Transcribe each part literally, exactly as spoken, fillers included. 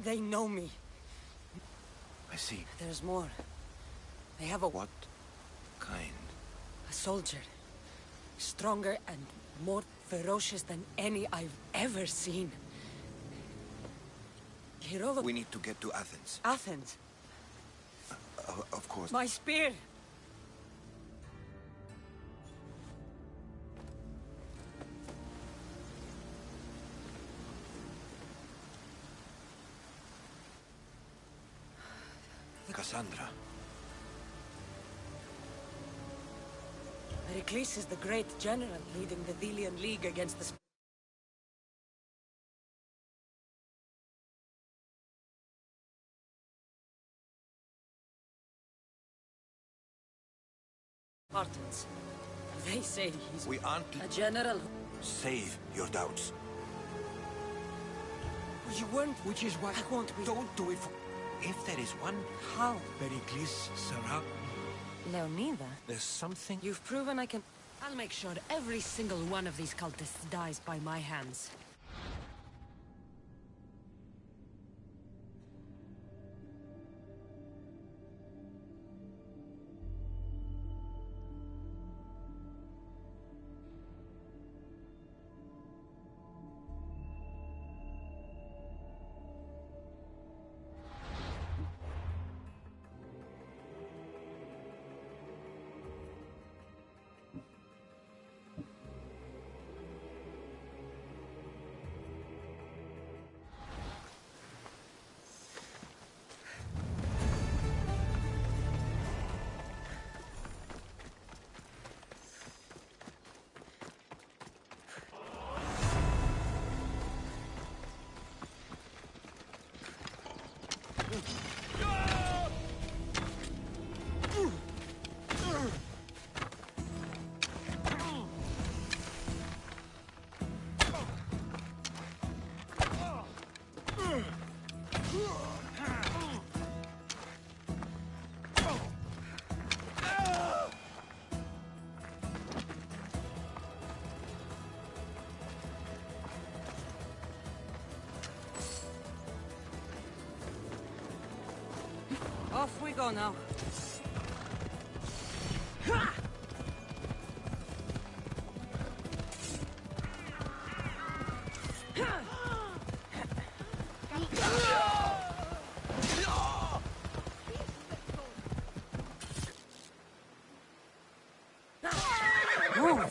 They know me. I see. There's more. They have a... What kind? A soldier. Stronger and more ferocious than any I've ever seen. Hero... We need to get to Athens. Athens. Uh, of course. My spear! Cassandra. Pericles is the great general leading the Delian League against the Spartans. They say he's We aren't... a general. Save your doubts. You weren't... Which is why... I won't be... Don't do it for... If there is one... How? Pericles, Sarah... Leonida? There's something... You've proven I can... I'll make sure every single one of these cultists dies by my hands. Off we go now. Move!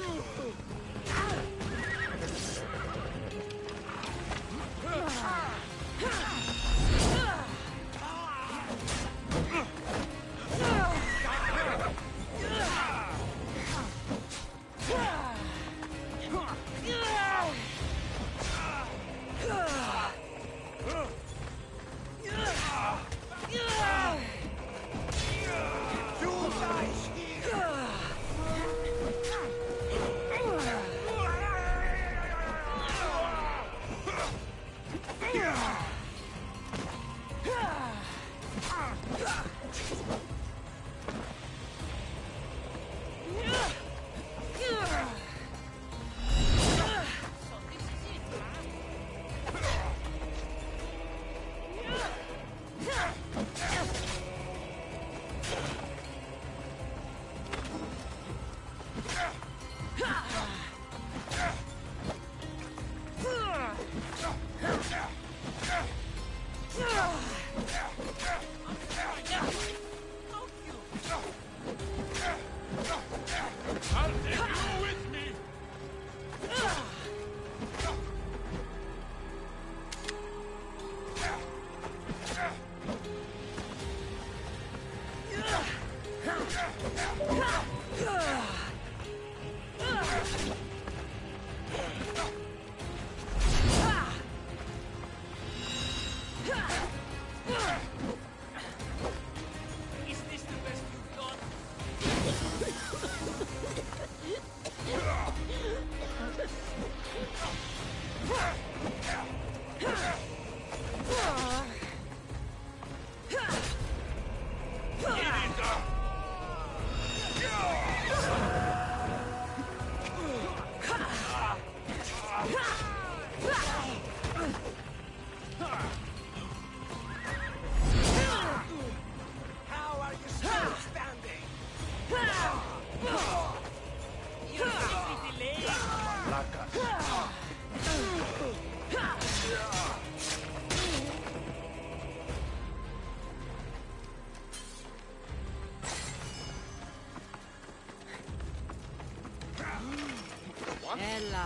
Ella.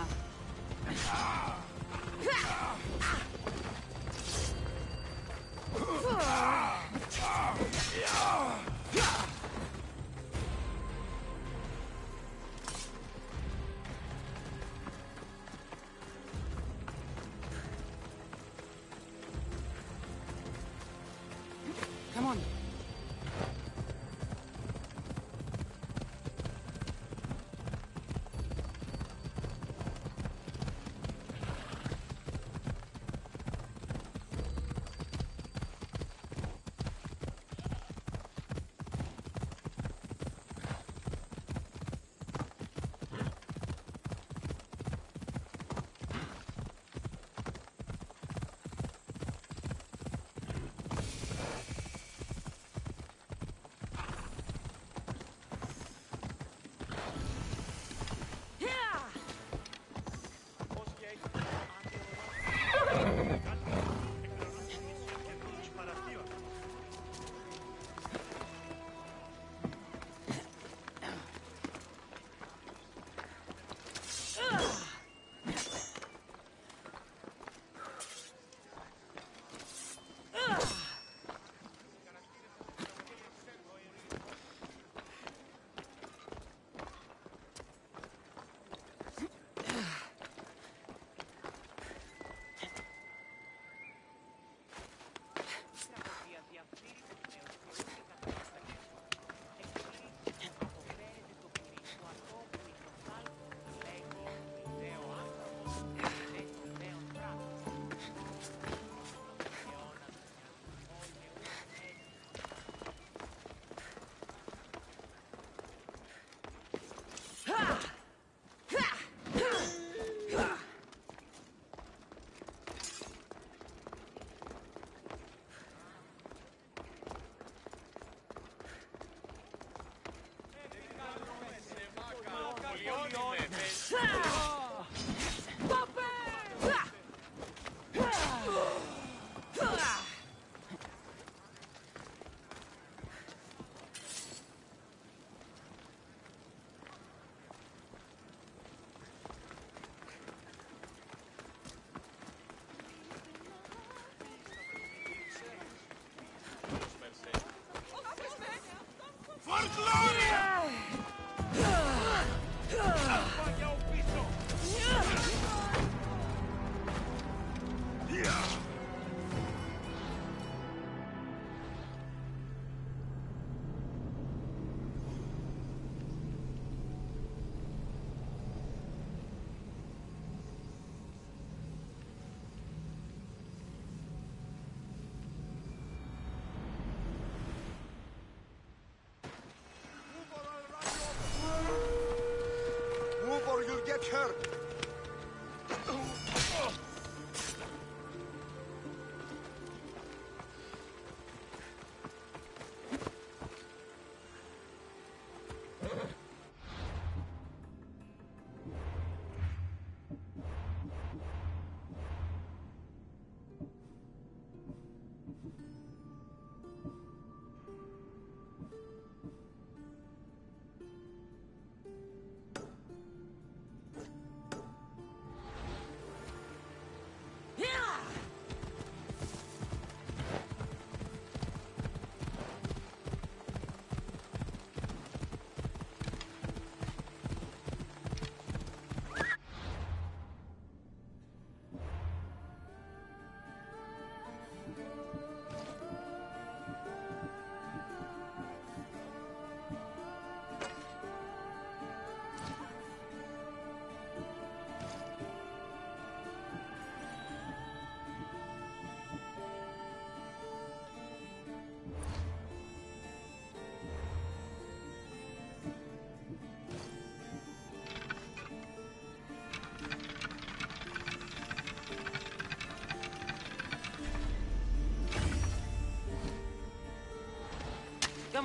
Come on.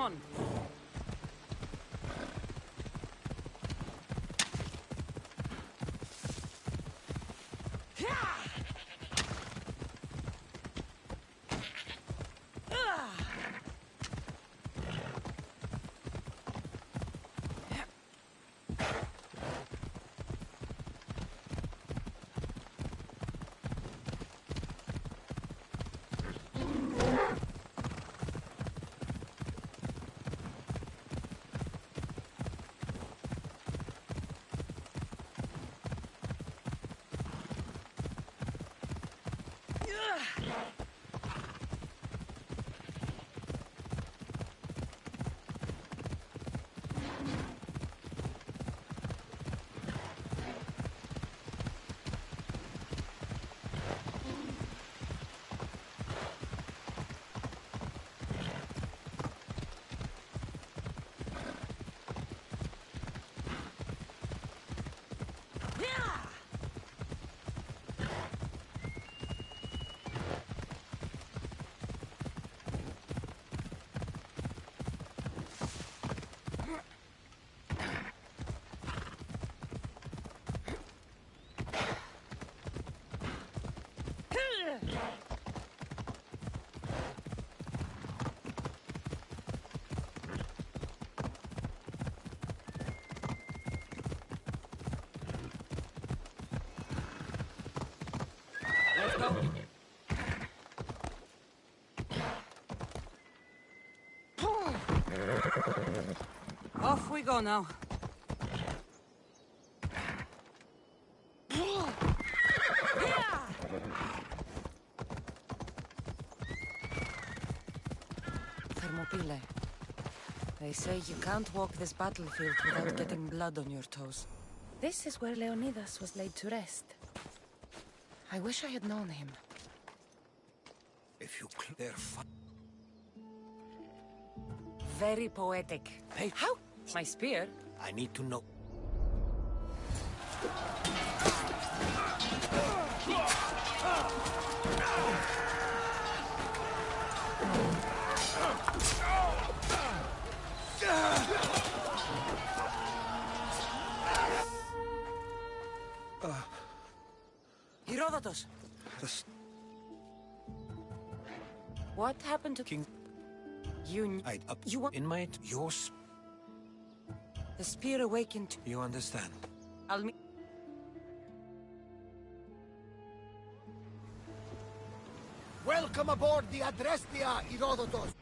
Come on. Let's go. Off we go now. Thermopyle. They say you can't walk this battlefield without getting blood on your toes. This is where Leonidas was laid to rest. I wish I had known him. If you clear fun. Very poetic. Hey, How? My spear? I need to know. Herodotus! The What happened to king. you? kn- I up You want in my yours. the spear awakened. You understand? I'll meet. Welcome aboard the Adrestia, Herodotus.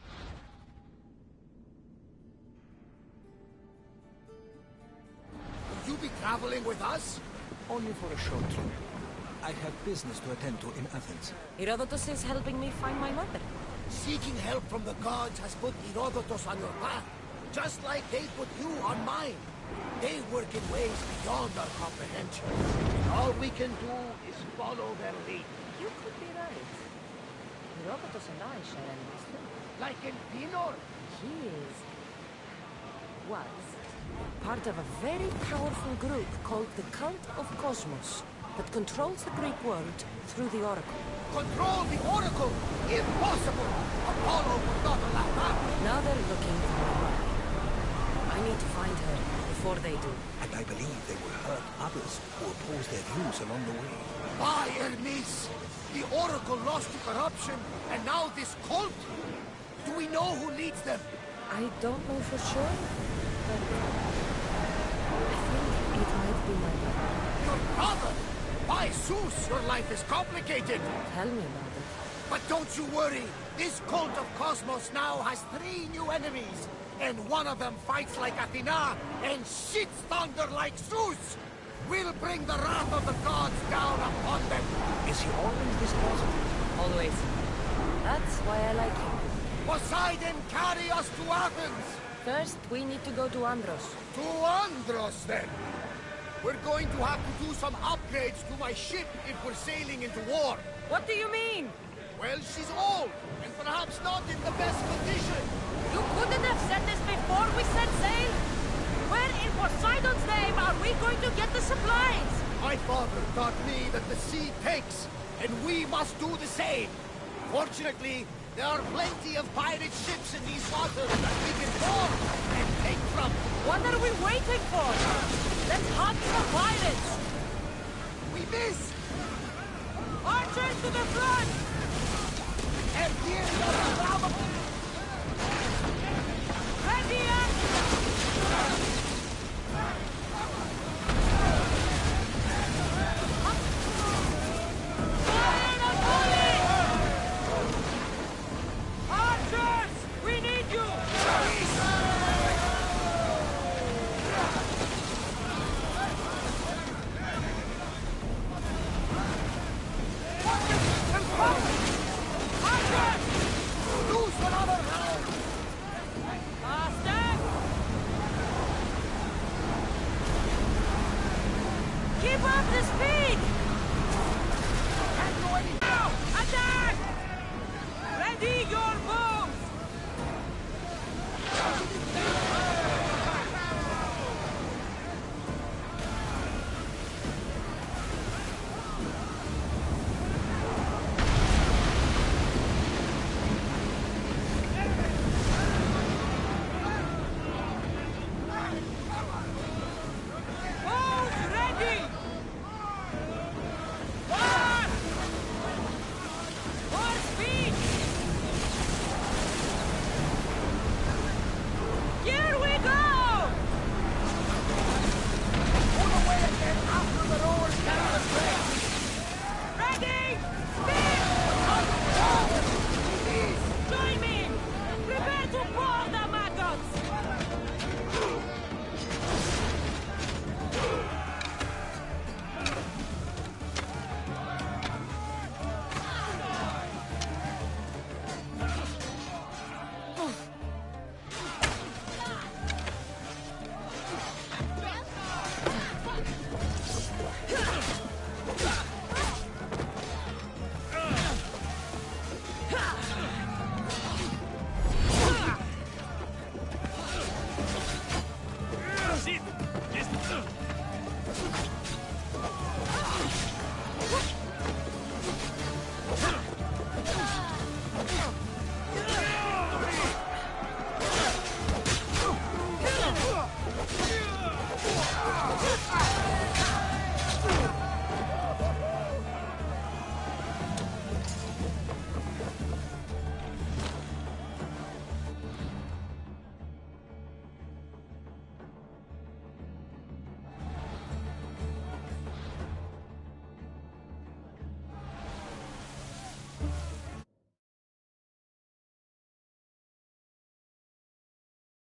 Will you be traveling with us? Only for a short trip. I have business to attend to in Athens. Herodotus is helping me find my mother. Seeking help from the gods has put Herodotus on your path, just like they put you on mine. They work in ways beyond our comprehension, and all we can do is follow their lead. You could be right. Herodotus and I share enemies too. Like in Pinor. He is... was... part of a very powerful group called the Cult of Cosmos that controls the Greek world through the Oracle. Control the Oracle! Impossible! Apollo would not allow that! Now they're looking for my mother. I need to find her before they do. And I believe they will hurt others who oppose their views along the way. By Hermes! The Oracle lost to corruption, and now this cult? Do we know who leads them? I don't know for sure, but... I think it might be my mother. Your brother! By Zeus, your life is complicated! Tell me about it. But don't you worry! This cult of Cosmos now has three new enemies! And one of them fights like Athena and shits thunder like Zeus! We'll bring the wrath of the gods down upon them! Is he always this positive? Always. That's why I like him. Poseidon, carry us to Athens! First, we need to go to Andros. To Andros, then! We're going to have to do some upgrades to my ship if we're sailing into war. What do you mean? Well, she's old, and perhaps not in the best condition. You couldn't have said this before we set sail? Where in Poseidon's name are we going to get the supplies? My father taught me that the sea takes, and we must do the same. Fortunately, There are plenty of pirate ships in these waters that we can board and take from. What are we waiting for? Let's hunt the pirates! We miss! Archers to the front! And here